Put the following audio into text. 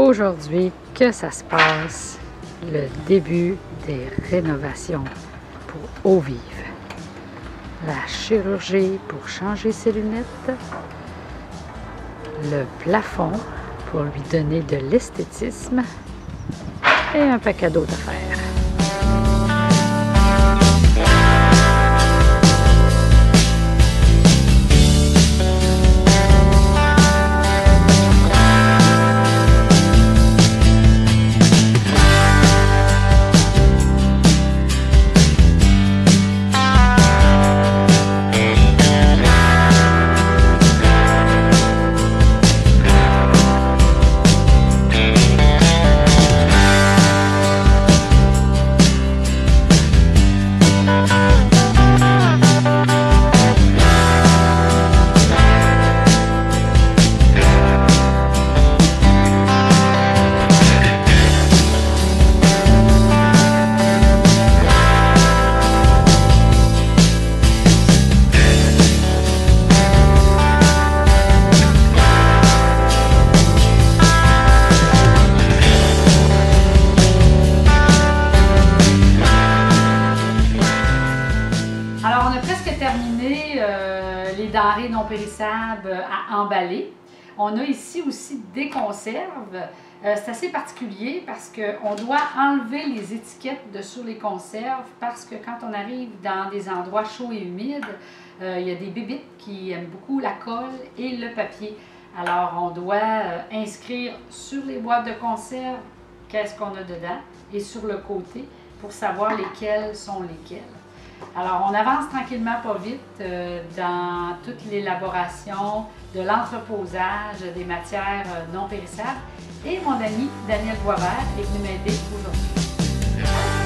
aujourd'hui que ça se passe, le début des rénovations pour Eau Vive. La chirurgie pour changer ses lunettes, le plafond pour lui donner de l'esthétisme et un paquet d'autres affaires. Terminé les denrées non périssables à emballer. On a ici aussi des conserves. C'est assez particulier parce qu'on doit enlever les étiquettes de sur les conserves parce que quand on arrive dans des endroits chauds et humides, il y a des bébites qui aiment beaucoup la colle et le papier. Alors on doit inscrire sur les boîtes de conserve qu'est-ce qu'on a dedans et sur le côté pour savoir lesquelles sont lesquelles. Alors, on avance tranquillement, pas vite, dans toute l'élaboration de l'entreposage des matières non périssables. Et mon ami Daniel Boisvert est venu m'aider aujourd'hui.